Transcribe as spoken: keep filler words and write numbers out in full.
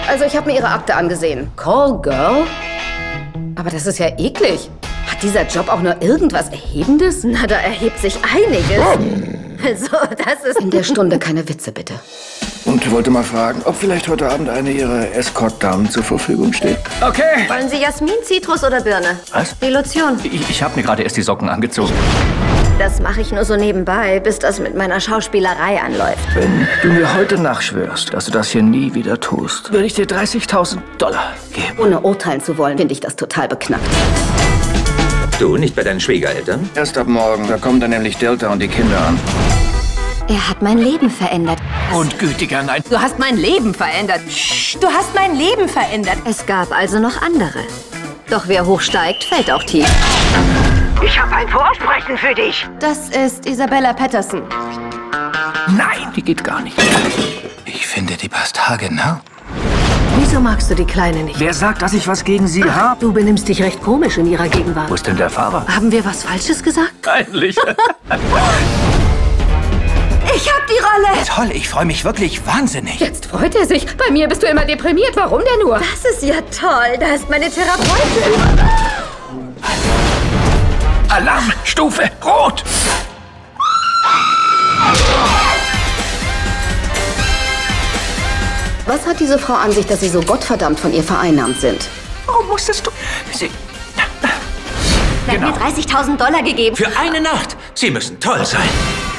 Also ich habe mir ihre Akte angesehen. Call Girl? Aber das ist ja eklig. Hat dieser Job auch nur irgendwas Erhebendes? Na, da erhebt sich einiges. Also, das ist... In der Stunde keine Witze, bitte. Und wollte mal fragen, ob vielleicht heute Abend eine Ihrer Escort-Damen zur Verfügung steht. Okay. Wollen Sie Jasmin, Zitrus oder Birne? Was? Die Lotion. Ich, ich habe mir gerade erst die Socken angezogen. Das mache ich nur so nebenbei, bis das mit meiner Schauspielerei anläuft. Wenn du mir heute nachschwörst, dass du das hier nie wieder tust, würde ich dir dreißigtausend Dollar geben. Ohne urteilen zu wollen, finde ich das total beknackt. Du, nicht bei deinen Schwiegereltern? Erst ab morgen, da kommen dann nämlich Delta und die Kinder an. Er hat mein Leben verändert. Und gütiger, nein. Du hast mein Leben verändert. Du hast mein Leben verändert. Es gab also noch andere. Doch wer hochsteigt, fällt auch tief. Ich habe ein Vorsprechen für dich. Das ist Isabella Patterson. Nein, die geht gar nicht. Ich finde, die passt haargenau. Wieso magst du die Kleine nicht? Wer sagt, dass ich was gegen sie habe? Du benimmst dich recht komisch in ihrer Gegenwart. Wo ist denn der Fahrer? Haben wir was Falsches gesagt? Peinlich. Ich hab die Rolle. Toll, ich freue mich wirklich wahnsinnig. Jetzt freut er sich. Bei mir bist du immer deprimiert. Warum denn nur? Das ist ja toll. Da ist meine Therapeutin. Alarm, Stufe, rot. Was hat diese Frau an sich, dass Sie so gottverdammt von ihr vereinnahmt sind? Warum musstest du... Sie... Er hat mir dreißigtausend Dollar gegeben. Für eine Nacht. Sie müssen toll sein.